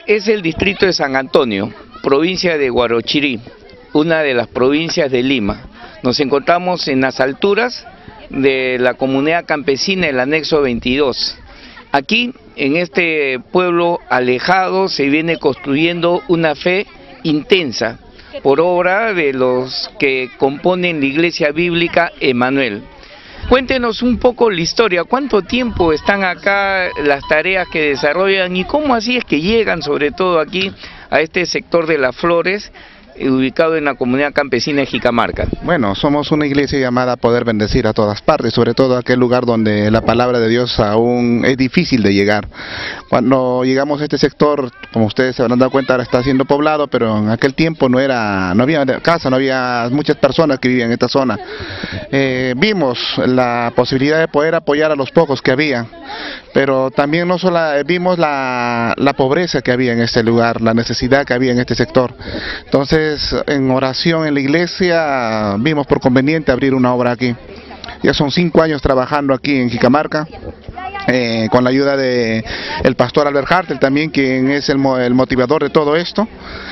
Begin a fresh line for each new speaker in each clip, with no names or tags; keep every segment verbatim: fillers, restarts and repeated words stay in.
es el distrito de San Antonio, provincia de Huarochirí, una de las provincias de Lima. Nos encontramos en las alturas de la comunidad campesina del anexo veintidós. Aquí, en este pueblo alejado, se viene construyendo una fe intensa por obra de los que componen la iglesia bíblica Emanuel. Cuéntenos un poco la historia, cuánto tiempo están acá, las tareas que desarrollan y cómo así es que llegan sobre todo aquí a este sector de las flores, ubicado en la comunidad campesina de Jicamarca.
Bueno, somos una iglesia llamada a poder bendecir a todas partes, sobre todo aquel lugar donde la palabra de Dios aún es difícil de llegar. Cuando llegamos a este sector, como ustedes se habrán dado cuenta, ahora está siendo poblado, pero en aquel tiempo no era, no había casa, no había muchas personas que vivían en esta zona. Eh, vimos la posibilidad de poder apoyar a los pocos que había, pero también no solo vimos la, la pobreza que había en este lugar, la necesidad que había en este sector. Entonces, en oración en la iglesia vimos por conveniente abrir una obra aquí. Ya son cinco años trabajando aquí en Jicamarca, eh, con la ayuda de el pastor Albert Hartel también, quien es el, el motivador de todo esto.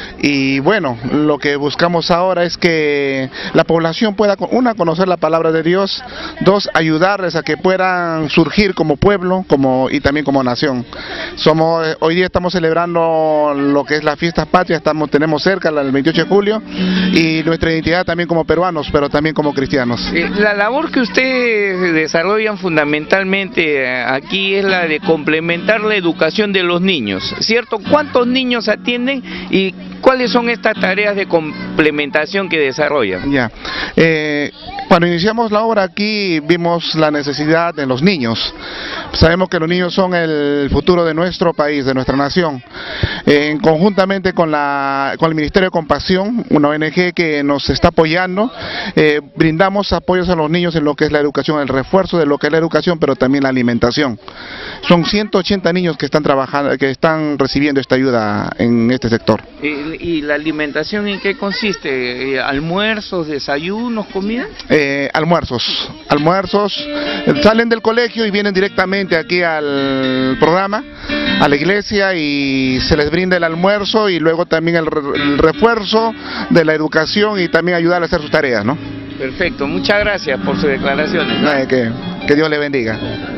Y bueno, lo que buscamos ahora es que la población pueda, una, conocer la palabra de Dios, dos, ayudarles a que puedan surgir como pueblo como y también como nación. Somos, hoy día estamos celebrando lo que es la fiesta patria, estamos, tenemos cerca el veintiocho de julio, y nuestra identidad también como peruanos, pero también como cristianos.
La labor que ustedes desarrollan fundamentalmente aquí es la de complementar la educación de los niños, ¿cierto? ¿Cuántos niños atienden y cuáles son estas tareas de complementación que desarrollan?
Ya, eh, cuando iniciamos la obra aquí vimos la necesidad de los niños. Sabemos que los niños son el futuro de nuestro país, de nuestra nación. Eh, conjuntamente con, la, con el Ministerio de Compasión, una O N G que nos está apoyando, eh, brindamos apoyos a los niños en lo que es la educación, el refuerzo de lo que es la educación, pero también la alimentación. Son ciento ochenta niños que están trabajando, que están recibiendo esta ayuda en este sector.
¿Y, y la alimentación en qué consiste? ¿Almuerzos, desayunos, comida?
Eh, almuerzos, almuerzos, eh, salen del colegio y vienen directamente aquí al programa, a la iglesia, y se les brinda el almuerzo y luego también el, el refuerzo de la educación y también ayudar a hacer sus tareas, ¿no?
Perfecto, muchas gracias por sus declaraciones, ¿no?
Eh, que, que Dios le bendiga.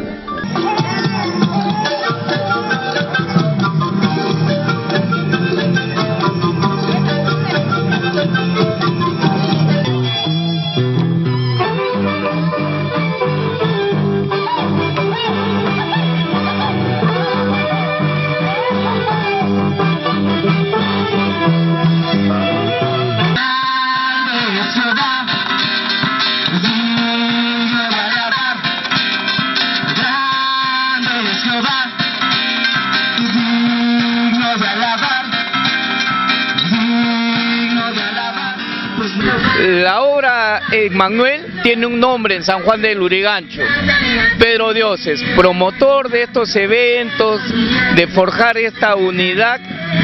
La obra Emanuel tiene un nombre en San Juan del Lurigancho. Pedro Dioses, promotor de estos eventos, de forjar esta unidad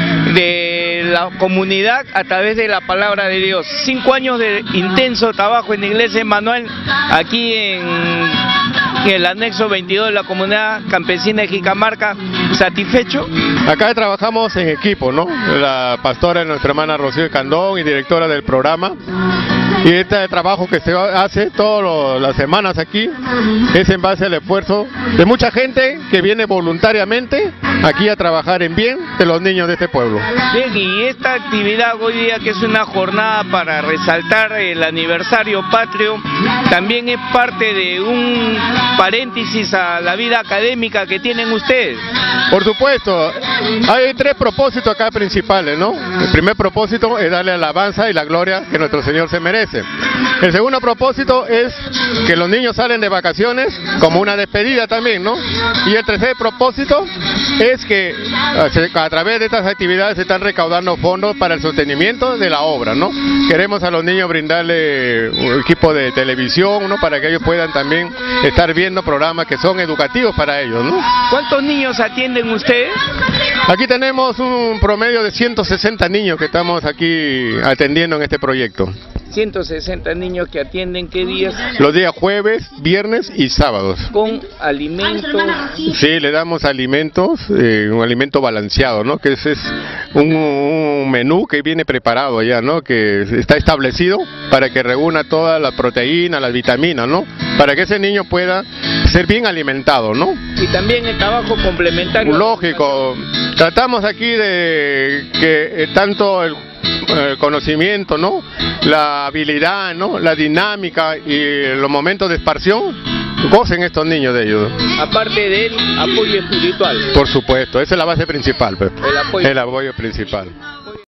de la comunidad a través de la palabra de Dios. Cinco años de intenso trabajo en la iglesia Emanuel, aquí en, en el anexo veintidós de la comunidad campesina de Jicamarca. ¿Satisfecho?
Acá trabajamos en equipo, ¿no? La pastora es nuestra hermana Rocío Candón y directora del programa. Y este trabajo que se hace todas las semanas aquí es en base al esfuerzo de mucha gente que viene voluntariamente aquí a trabajar en bien de los niños de este pueblo.
Bien, y esta actividad hoy día, que es una jornada para resaltar el aniversario patrio, también es parte de un paréntesis a la vida académica que tienen ustedes.
Por supuesto, hay tres propósitos acá principales, ¿no? El primer propósito es darle alabanza y la gloria que nuestro Señor se merece. El segundo propósito es que los niños salen de vacaciones como una despedida también, ¿no? Y el tercer propósito es que a través de estas actividades se están recaudando fondos para el sostenimiento de la obra, ¿no? Queremos a los niños brindarle un equipo de televisión, ¿no? Para que ellos puedan también estar viendo programas que son educativos para ellos, ¿no?
¿Cuántos niños atienden atienden ustedes?
Aquí tenemos un promedio de ciento sesenta niños que estamos aquí atendiendo en este proyecto.
ciento sesenta niños que atienden, ¿qué días?
Los días jueves, viernes y sábados.
Con alimentos.
Sí, le damos alimentos, eh, un alimento balanceado, ¿no? Que ese es un, un menú que viene preparado ya, ¿no? Que está establecido para que reúna todas las proteínas, las vitaminas, ¿no? Para que ese niño pueda ser bien alimentado, ¿no?
Y también el trabajo complementario.
Lógico. Tratamos aquí de que eh, tanto el el conocimiento, ¿no? La habilidad, ¿no? La dinámica y los momentos de esparción gocen estos niños de ellos.
Aparte del apoyo espiritual.
Por supuesto, esa es la base principal, pues.
El apoyo.
El apoyo principal.